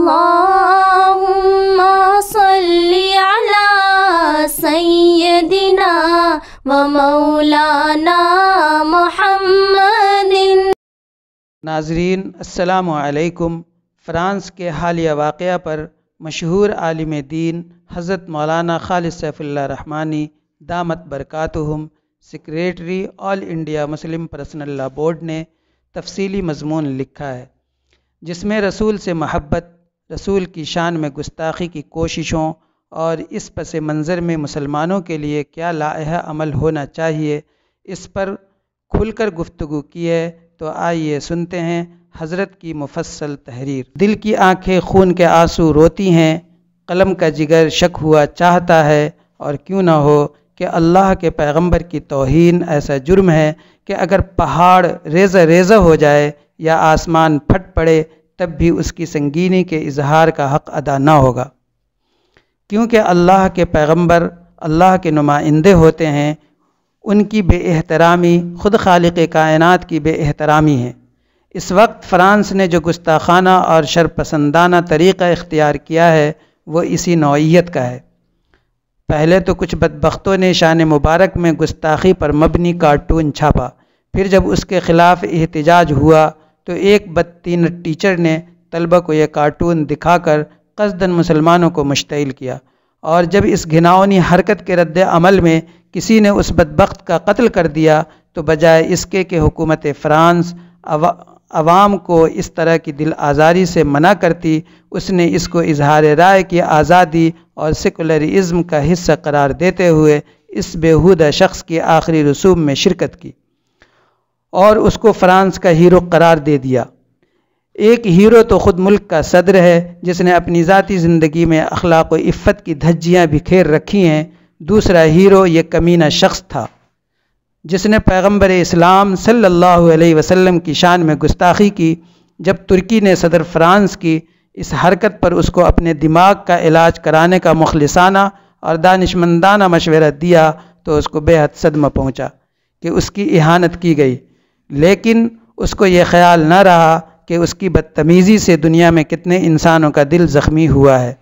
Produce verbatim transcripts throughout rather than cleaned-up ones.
अल्लाहुम्मा सल्ली अला सय्यदिना व मौलाना मुहम्मदिन। नाज़रीन अस्सलामु अलैकुम। फ़्रांस के हालिया वाक़या पर मशहूर आलिम दीन हज़रत मौलाना खालिद सैफ़ुल्लाह रहमानी दामत बरकातुहुम secretary All India Muslim Personal Law Board ने तफसीली मज़मून लिखा है, जिसमें रसूल से महब्बत, रसूल की शान में गुस्ताखी की कोशिशों और इस पस मंज़र में मुसलमानों के लिए क्या लाइहा अमल होना चाहिए, इस पर खुलकर गुफ्तगू की है। तो आइए सुनते हैं हज़रत की मुफस्सल तहरीर। दिल की आंखें खून के आंसू रोती हैं, कलम का जिगर शक हुआ चाहता है, और क्यों न हो कि अल्लाह के पैगंबर की तौहीन ऐसा जुर्म है कि अगर पहाड़ रेज़ा रेज़ा हो जाए या आसमान फट पड़े तब भी उसकी संगीनी के इजहार का हक़ अदा न होगा, क्योंकि अल्लाह के पैगंबर अल्लाह के नुमाइंदे होते हैं। उनकी बेएहतरामी ख़ुद खालिक़ कायनात की बेएहतरामी है। इस वक्त फ़्रांस ने जो गुस्ताखाना और शरपसंदाना तरीक़ा इख्तियार किया है वो इसी नौइयत का है। पहले तो कुछ बदबख्तों ने शान मुबारक में गुस्ताखी पर मबनी कार्टून छापा, फिर जब उसके ख़िलाफ़ एहतिजाज हुआ तो एक बदतीन टीचर ने तलबा को यह कार्टून दिखाकर क़स्दन मुसलमानों को मुश्तइल किया, और जब इस घिनौनी हरकत के रद्द अमल में किसी ने उस बदबख्त का कत्ल कर दिया तो बजाय इसके कि हुकूमत फ़्रांस अवा, अवाम को इस तरह की दिल आज़ारी से मना करती, उसने इसको इजहार राय की आज़ादी और सेकुलरिज़म का हिस्सा करार देते हुए इस बेहुदा शख्स की आखिरी रसूम में शिरकत की और उसको फ़्रांस का हीरो करार दे दिया। एक हीरो तो ख़ुद मुल्क का सदर है, जिसने अपनी ज़ाती ज़िंदगी में अखलाक़ व इफ़्फ़त की धज्जियाँ बिखेर रखी हैं। दूसरा हीरो ये कमीना शख्स था जिसने पैगंबर इस्लाम सल्लल्लाहु अलैहि वसल्लम की शान में गुस्ताखी की। जब तुर्की ने सदर फ़्रांस की इस हरकत पर उसको अपने दिमाग का इलाज कराने का मुखलिसाना और दानिशमंदाना मशवरा दिया तो उसको बेहद सदमा पहुँचा कि उसकी इहानत की गई, लेकिन उसको ये ख्याल न रहा कि उसकी बदतमीज़ी से दुनिया में कितने इंसानों का दिल ज़ख्मी हुआ है।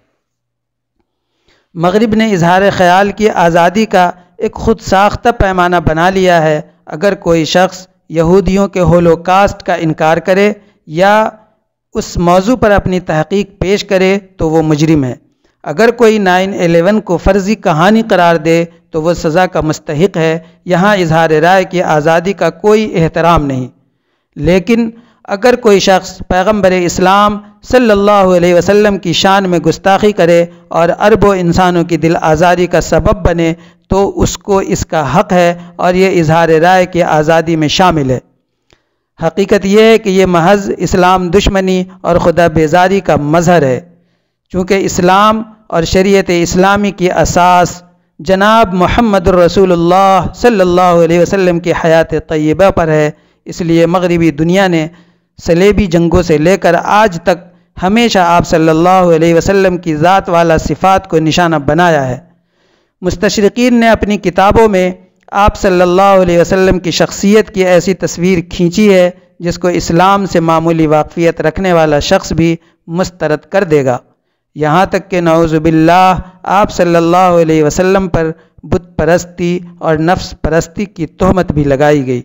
मग़रिब ने इजहार ख़याल की आज़ादी का एक ख़ुद साख्ता पैमाना बना लिया है। अगर कोई शख्स यहूदियों के होलोकास्ट का इनकार करे या उस मौजू पर अपनी तहक़ीक़ पेश करे तो वो मुजरिम है। अगर कोई नाइन एलेवन को फ़र्ज़ी कहानी करार दे तो वह सज़ा का मुस्तहिक़ है। यहाँ इजहार राय की आज़ादी का कोई एहतराम नहीं। लेकिन अगर कोई शख्स पैगंबर इस्लाम सल्लल्लाहु अलैहि वसल्लम की शान में गुस्ताखी करे और अरबों इंसानों की दिल आज़ारी का सबब बने तो उसको इसका हक़ है और ये इजहार राय की आज़ादी में शामिल है। हकीकत यह है कि ये महज इस्लाम दुश्मनी और खुदा बेजारी का मज़हर है, चूँकि इस्लाम और शरीयत इस्लामी की असास जनाब मुहम्मदुर रसूलुल्लाह सल्लल्लाहु अलैहि वसल्लम की हयात तय्यबा पर है। इसलिए मग़रिबी दुनिया ने सलेबी जंगों से लेकर आज तक हमेशा आप सल्लल्लाहु अलैहि वसल्लम की ज़ात वाला सिफ़ात को निशाना बनाया है। मुस्तशरिकीन ने अपनी किताबों में आप सल्लल्लाहु अलैहि वसल्लम की शख्सियत की ऐसी तस्वीर खींची है जिसको इस्लाम से मामूली वाक़फ़ियत रखने वाला शख्स भी मुस्तरद कर देगा। यहाँ तक कि नऊज़ु बिल्लाह आप सल्लल्लाहु अलैहि वसल्लम पर बुत परस्ती और नफ्स परस्ती की तोहमत भी लगाई गई।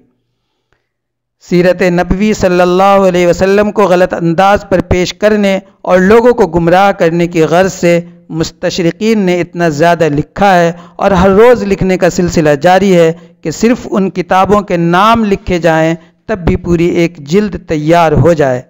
सीरत नबवी सल्लल्लाहु अलैहि वसल्लम को गलत अंदाज पर पेश करने और लोगों को गुमराह करने की गर्ज से मुस्तशरिकीन ने इतना ज़्यादा लिखा है और हर रोज़ लिखने का सिलसिला जारी है कि सिर्फ़ उन किताबों के नाम लिखे जाएं तब भी पूरी एक जिल्द तैयार हो जाए।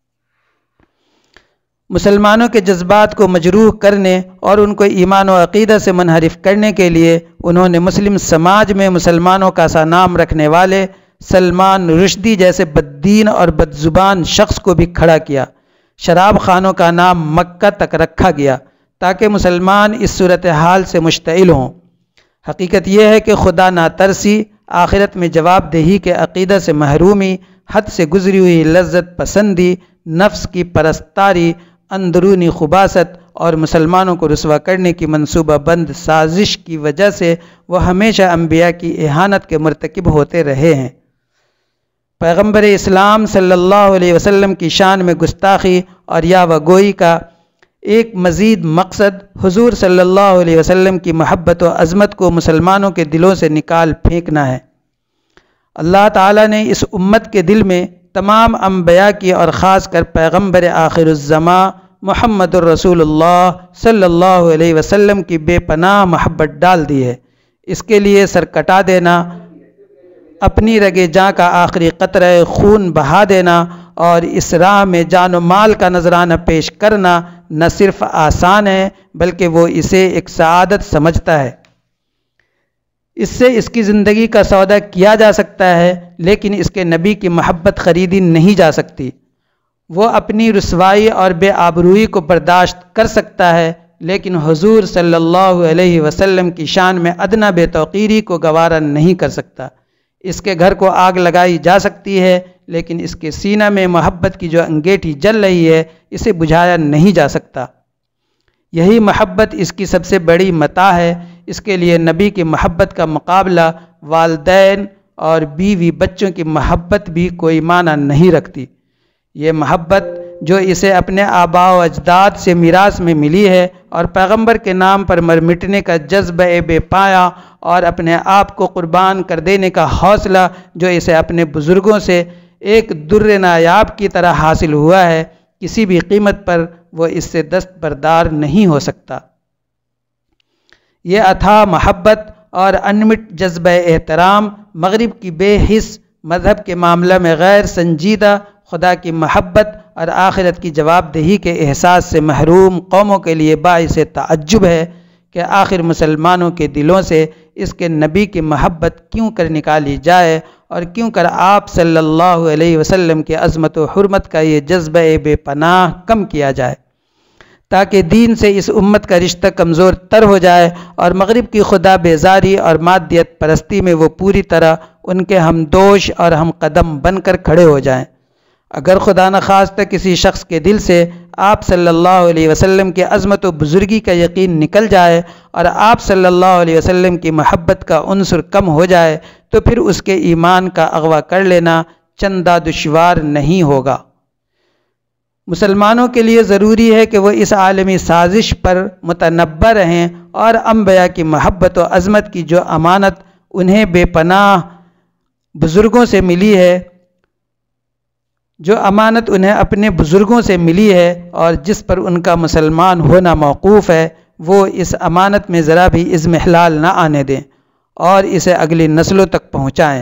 मुसलमानों के जज्बात को मजरूह करने और उनको ईमान व अक़ीदा से मुनहरिफ करने के लिए उन्होंने मुस्लिम समाज में मुसलमानों का सा नाम रखने वाले सलमान रुश्दी जैसे बद्दीन और बदजुबान शख्स को भी खड़ा किया। शराब खानों का नाम मक्का तक रखा गया ताकि मुसलमान इस सूरत हाल से मुश्तइल हों। हकीकत यह है कि खुदा नातरसी, आखिरत में जवाबदेही के अक़ीदा से महरूमी, हद से गुजरी हुई लज्जत पसंदी, नफ्स की परस्तारी, अंदरूनी खुबासत और मुसलमानों को रुसवा करने की मनसूबा बंद साजिश की वजह से वह हमेशा अंबिया की इहानत के मुर्तकिब होते रहे हैं। पैगंबर इस्लाम सल्लल्लाहु अलैहि वसल्लम की शान में गुस्ताखी और यावा गोई का ایک مزید مقصد حضور صلی اللہ علیہ وسلم کی محبت و عظمت کو مسلمانوں کے دلوں سے نکال پھینکنا ہے۔ اللہ تعالیٰ نے اس امت کے دل میں تمام انبیاء کی اور خاص کر پیغمبر آخر الزماں محمد الرسول اللہ صلی اللہ علیہ وسلم کی بے پناہ محبت ڈال دی ہے۔ اس کے لیے سر کٹا دینا، اپنی رگ جاں کا آخری قطرہ خون بہا دینا اور اس راہ میں جان و مال کا نذرانہ پیش کرنا نہ صرف آسان ہے بلکہ وہ اسے ایک سعادت سمجھتا ہے۔ اس سے اس کی زندگی کا سودا کیا جا سکتا ہے، لیکن اس کے نبی کی محبت خریدی نہیں جا سکتی۔ وہ اپنی رسوائی اور بے آبروئی کو برداشت کر سکتا ہے، لیکن حضور صلی اللہ علیہ وسلم کی شان میں ادنیٰ بے توقیری کو گوارا نہیں کر سکتا۔ اس کے گھر کو آگ لگائی جا سکتی ہے، لیکن اس کے سینہ میں محبت کی جو انگیٹھی جل رہی ہے اسے بجھایا نہیں جا سکتا۔ یہی محبت اس کی سب سے بڑی متاع ہے۔ اس کے لیے نبی کی محبت کا مقابلہ والدین اور بیوی بچوں کی محبت بھی کوئی معنی نہیں رکھتی۔ یہ محبت جو اسے اپنے آباء و اجداد سے میراث میں ملی ہے اور پیغمبر کے نام پر مر مٹنے کا جذبہ بے پایا اور اپنے آپ کو قربان کر دینے کا حوصلہ جو اسے اپنے بزرگوں سے ایک در نایاب کی طرح حاصل ہوا ہے، کسی بھی قیمت پر وہ اس سے دستبردار نہیں ہو سکتا۔ یہ اتھاہ محبت اور انمٹ جذبہ احترام مغرب کی بے حس مذہب کے معاملہ میں غیر سنجیدہ خدا کی محبت اور آخرت کی جواب دہی کے احساس سے محروم قوموں کے لیے باعث تعجب ہے کہ آخر مسلمانوں کے دلوں سے اس کے نبی کی محبت کیوں کر نکالی جائے اور کیوں کر آپ صلی اللہ علیہ وسلم کی عظمت و حرمت کا یہ جذبہ بے پناہ کم کیا جائے، تاکہ دین سے اس امت کا رشتہ کمزور تر ہو جائے اور مغرب کی خدا بیزاری اور مادیت پرستی میں وہ پوری طرح ان کے ہمدوش اور ہم قدم بن کر کھڑے ہو جائیں۔ اگر خدا نخواستہ کسی شخص کے دل سے آپ صلی اللہ علیہ وسلم کی عظمت و بزرگی کا یقین نکل جائے اور آپ صلی اللہ علیہ وسلم کی محبت کا عنصر کم ہو جائے تو پھر اس کے ایمان کا اغوا کر لینا چندہ دشوار نہیں ہوگا۔ مسلمانوں کے لیے ضروری ہے کہ وہ اس عالمی سازش پر متنبہ رہیں اور انبیاء کی محبت و عظمت کی جو امانت انہیں بے پناہ بزرگوں سے ملی ہے جو امانت انہیں اپنے بزرگوں سے ملی ہے اور جس پر ان کا مسلمان ہونا موقوف ہے، وہ اس امانت میں ذرا بھی اضمحلال نہ آنے دیں اور اسے اگلی نسلوں تک پہنچائیں۔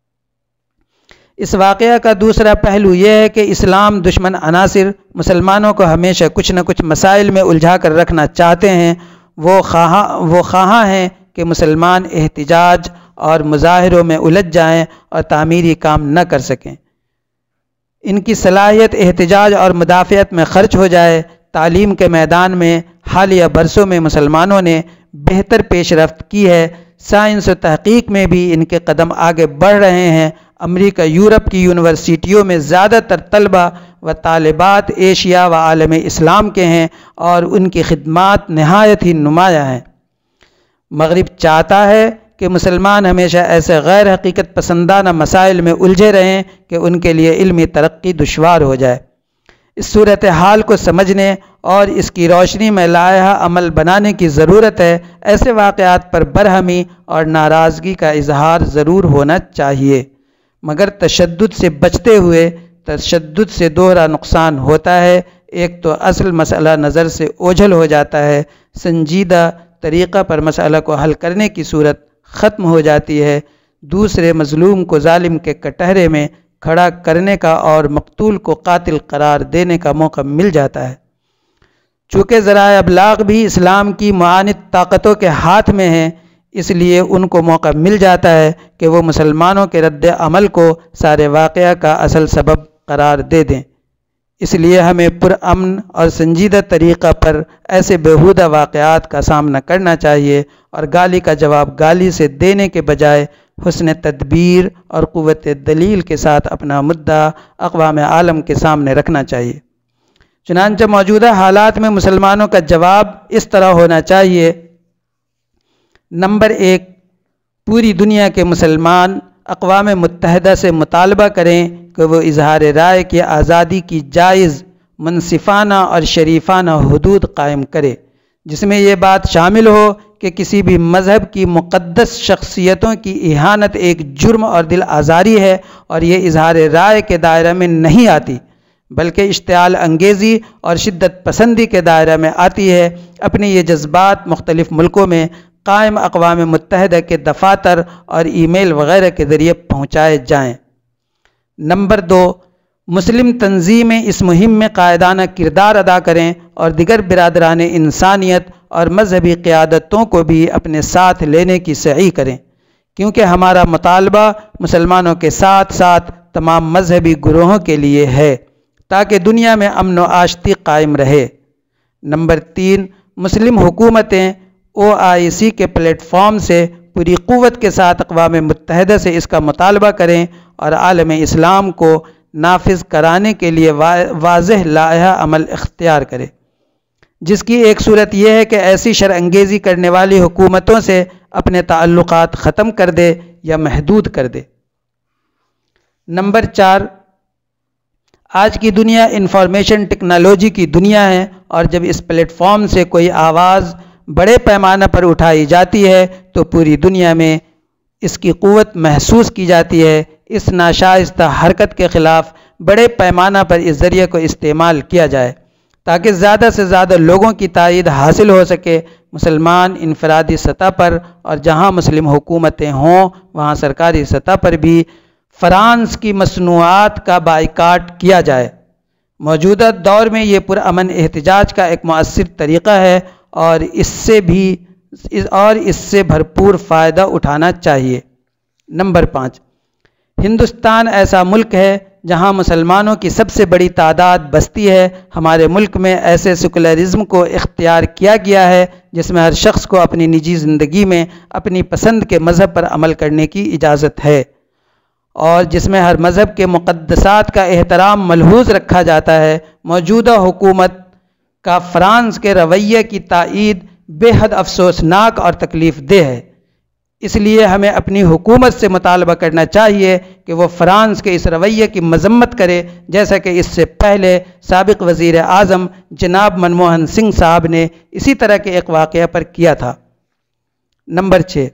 اس واقعہ کا دوسرا پہلو یہ ہے کہ اسلام دشمن عناصر مسلمانوں کو ہمیشہ کچھ نہ کچھ مسائل میں الجھا کر رکھنا چاہتے ہیں۔ وہ خواہاں وہ خواہاں ہیں کہ مسلمان احتجاج اور مظاہروں میں الجھ جائیں اور تعمیری کام نہ کر سکیں۔ ان کی صلاحیت احتجاج اور مدافعت میں خرچ ہو جائے۔ تعلیم کے میدان میں حالیہ برسوں میں مسلمانوں نے بہتر پیش رفت کی ہے۔ سائنس و تحقیق میں بھی ان کے قدم آگے بڑھ رہے ہیں۔ امریکہ یورپ کی یونیورسٹیوں میں زیادہ تر طلبہ و طالبات ایشیا و عالم اسلام کے ہیں اور ان کی خدمات نہایت ہی نمایاں ہیں۔ مغرب چاہتا ہے کہ مسلمان ہمیشہ ایسے غیر حقیقت پسندانہ مسائل میں الجھے رہیں کہ ان کے لیے علمی ترقی دشوار ہو جائے۔ اس صورتحال کو سمجھنے اور اس کی روشنی میں لائحہ عمل بنانے کی ضرورت ہے۔ ایسے واقعات پر برہمی اور ناراضگی کا اظہار ضرور ہونا چاہیے، مگر تشدد سے بچتے ہوئے۔ تشدد سے دوہرا نقصان ہوتا ہے۔ ایک تو اصل مسئلہ نظر سے اوجھل ہو جاتا ہے، سنجیدہ طریقہ پر مسئلہ کو حل کرنے کی صورت ختم ہو جاتی ہے، دوسرے مظلوم کو ظالم کے کٹہرے میں کھڑا کرنے کا اور مقتول کو قاتل قرار دینے کا موقع مل جاتا ہے۔ چونکہ ذرائع ابلاغ بھی اسلام کی معاند طاقتوں کے ہاتھ میں ہیں، اس لیے ان کو موقع مل جاتا ہے کہ وہ مسلمانوں کے رد عمل کو سارے واقعہ کا اصل سبب قرار دے دیں۔ اس لیے ہمیں پرامن اور سنجیدہ طریقہ پر ایسے بیہودہ واقعات کا سامنا کرنا چاہیے اور گالی کا جواب گالی سے دینے کے بجائے حسن تدبیر اور قوت دلیل کے ساتھ اپنا مدعا اقوام عالم کے سامنے رکھنا چاہیے۔ چنانچہ موجودہ حالات میں مسلمانوں کا جواب اس طرح ہونا چاہیے۔ نمبر ایک، پوری دنیا کے مسلمان اقوام متحدہ سے مطالبہ کریں کہ وہ اظہار رائے کی آزادی کی جائز منصفانہ اور شریفانہ حدود قائم کرے، جس میں یہ بات شامل ہو کہ کسی بھی مذہب کی مقدس شخصیتوں کی اہانت ایک جرم اور دل آزاری ہے، اور یہ اظہار رائے کے دائرہ میں نہیں آتی، بلکہ اشتعال انگیزی اور شدت پسندی کے دائرہ میں آتی ہے۔ اپنے یہ جذبات مختلف ملکوں میں قائم اقوام متحدہ کے دفاتر اور ای میل وغیرہ کے ذریعے پہنچائے جائیں۔ نمبر دو، مسلم تنظیمیں اس مہم میں قائدانہ کردار ادا کریں اور دیگر برادران انسانیت اور مذہبی قیادتوں کو بھی اپنے ساتھ لینے کی سعی کریں، کیونکہ ہمارا مطالبہ مسلمانوں کے ساتھ ساتھ تمام مذہبی گروہوں کے لیے ہے، تاکہ دنیا میں امن و آشتی قائم رہے۔ نمبر تین، مسلم حکومتیں او آئی سی کے پلیٹ فارم سے پوری قوت کے ساتھ اقوام متحدہ سے اس کا مطالبہ کریں اور عالم اسلام کو نافذ کرانے کے لیے واضح لائحہ عمل اختیار کرے، جس کی ایک صورت یہ ہے کہ ایسی شر انگیزی کرنے والی حکومتوں سے اپنے تعلقات ختم کر دے یا محدود کر دے۔ نمبر چار، آج کی دنیا انفارمیشن ٹیکنالوجی کی دنیا ہے، اور جب اس پلیٹ فارم سے کوئی آواز بڑے پیمانے پر اٹھائی جاتی ہے تو پوری دنیا میں اس کی قوت محسوس کی جاتی ہے۔ اس ناشائستہ حرکت کے خلاف بڑے پیمانہ پر اس ذریعے کو استعمال کیا جائے تاکہ زیادہ سے زیادہ لوگوں کی تائید حاصل ہو سکے۔ مسلمان انفرادی سطح پر اور جہاں مسلم حکومتیں ہوں وہاں سرکاری سطح پر بھی فرانس کی مصنوعات کا بائیکاٹ کیا جائے۔ موجودہ دور میں یہ پرامن احتجاج کا ایک مؤثر طریقہ ہے اور اس سے بھی اور اس سے بھرپور فائدہ اٹھانا چاہیے۔ نمبر پانچ، ہندوستان ایسا ملک ہے جہاں مسلمانوں کی سب سے بڑی تعداد بستی ہے۔ ہمارے ملک میں ایسے سیکولرزم کو اختیار کیا گیا ہے جس میں ہر شخص کو اپنی نجی زندگی میں اپنی پسند کے مذہب پر عمل کرنے کی اجازت ہے، اور جس میں ہر مذہب کے مقدسات کا احترام ملحوظ رکھا جاتا ہے۔ موجودہ حکومت کا فرانس کے رویے کی تائید بے حد افسوسناک اور تکلیف دہ ہے، اس لیے ہمیں اپنی حکومت سے مطالبہ کرنا چاہیے کہ وہ فرانس کے اس رویے کی مذمت کرے، جیسا کہ اس سے پہلے سابق وزیر اعظم جناب منموہن سنگھ صاحب نے اسی طرح کے ایک واقعہ پر کیا تھا۔ نمبر چھ،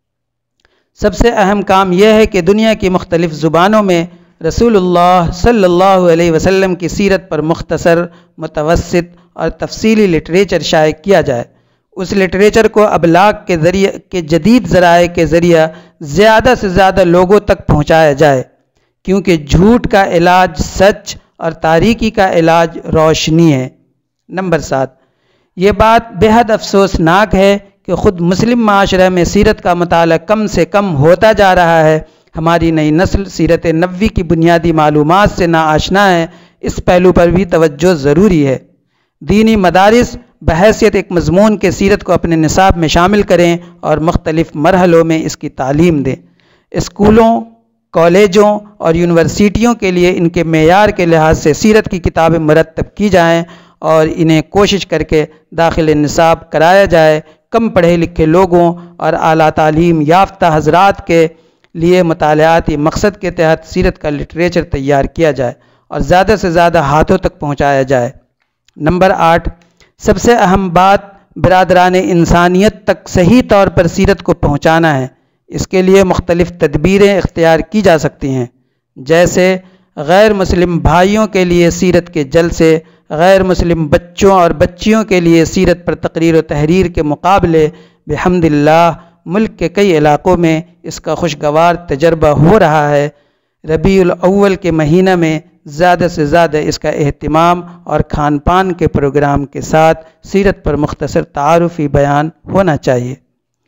سب سے اہم کام یہ ہے کہ دنیا کی مختلف زبانوں میں رسول اللہ صلی اللہ علیہ وسلم کی سیرت پر مختصر، متوسط اور تفصیلی لٹریچر شائع کیا جائے۔ اس لٹریچر کو ابلاغ کے ذریعے کے جدید ذرائع کے ذریعہ زیادہ سے زیادہ لوگوں تک پہنچایا جائے، کیونکہ جھوٹ کا علاج سچ اور تاریکی کا علاج روشنی ہے۔ نمبر سات، یہ بات بے حد افسوسناک ہے کہ خود مسلم معاشرہ میں سیرت کا مطالعہ کم سے کم ہوتا جا رہا ہے۔ ہماری نئی نسل سیرت نبوی کی بنیادی معلومات سے ناآشنا ہے۔ اس پہلو پر بھی توجہ ضروری ہے۔ دینی مدارس بحیثیت ایک مضمون کے سیرت کو اپنے نصاب میں شامل کریں اور مختلف مرحلوں میں اس کی تعلیم دیں۔ اسکولوں، کالجوں اور یونیورسٹیوں کے لیے ان کے معیار کے لحاظ سے سیرت کی کتابیں مرتب کی جائیں اور انہیں کوشش کر کے داخل نصاب کرایا جائے۔ کم پڑھے لکھے لوگوں اور اعلیٰ تعلیم یافتہ حضرات کے لیے مطالعاتی مقصد کے تحت سیرت کا لٹریچر تیار کیا جائے اور زیادہ سے زیادہ ہاتھوں تک پہنچایا جائے۔ نمبر آٹھ، سب سے اہم بات برادران انسانیت تک صحیح طور پر سیرت کو پہنچانا ہے۔ اس کے لیے مختلف تدبیریں اختیار کی جا سکتی ہیں، جیسے غیر مسلم بھائیوں کے لیے سیرت کے جلسے، غیر مسلم بچوں اور بچیوں کے لیے سیرت پر تقریر و تحریر کے مقابلے۔ بحمد اللہ ملک کے کئی علاقوں میں اس کا خوشگوار تجربہ ہو رہا ہے۔ ربیع الاول کے مہینہ میں زیادہ سے زیادہ اس کا اہتمام اور کھان پان کے پروگرام کے ساتھ سیرت پر مختصر تعارفی بیان ہونا چاہیے۔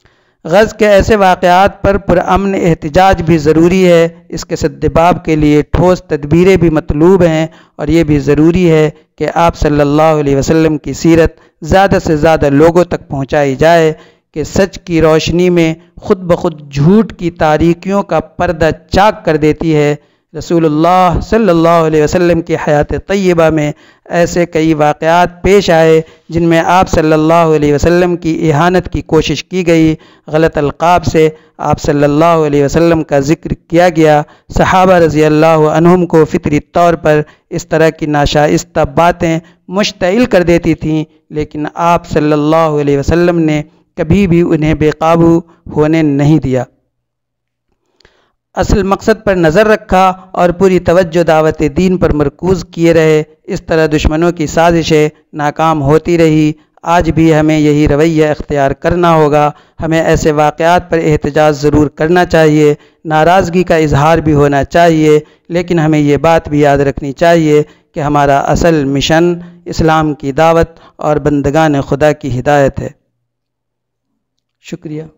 غزو کے ایسے واقعات پر پرامن احتجاج بھی ضروری ہے۔ اس کے سدباب کے لیے ٹھوس تدبیریں بھی مطلوب ہیں، اور یہ بھی ضروری ہے کہ آپ صلی اللہ علیہ وسلم کی سیرت زیادہ سے زیادہ لوگوں تک پہنچائی جائے کہ سچ کی روشنی میں خود بخود جھوٹ کی تاریکیوں کا پردہ چاک کر دیتی ہے۔ رسول اللہ صلی اللہ علیہ وسلم کی حیات طیبہ میں ایسے کئی واقعات پیش آئے جن میں آپ صلی اللہ علیہ وسلم کی اہانت کی کوشش کی گئی، غلط القاب سے آپ صلی اللہ علیہ وسلم کا ذکر کیا گیا، صحابہ رضی اللہ عنہم کو فطری طور پر اس طرح کی ناشائستہ باتیں مشتعل کر دیتی تھیں، لیکن آپ صلی اللہ علیہ وسلم نے کبھی بھی انہیں بے قابو ہونے نہیں دیا، اصل مقصد پر نظر رکھا اور پوری توجہ دعوت دین پر مرکوز کیے رہے۔ اس طرح دشمنوں کی سازشیں ناکام ہوتی رہی۔ آج بھی ہمیں یہی رویہ اختیار کرنا ہوگا۔ ہمیں ایسے واقعات پر احتجاج ضرور کرنا چاہیے، ناراضگی کا اظہار بھی ہونا چاہیے، لیکن ہمیں یہ بات بھی یاد رکھنی چاہیے کہ ہمارا اصل مشن اسلام کی دعوت اور بندگان خدا کی ہدایت ہے۔ شکریہ۔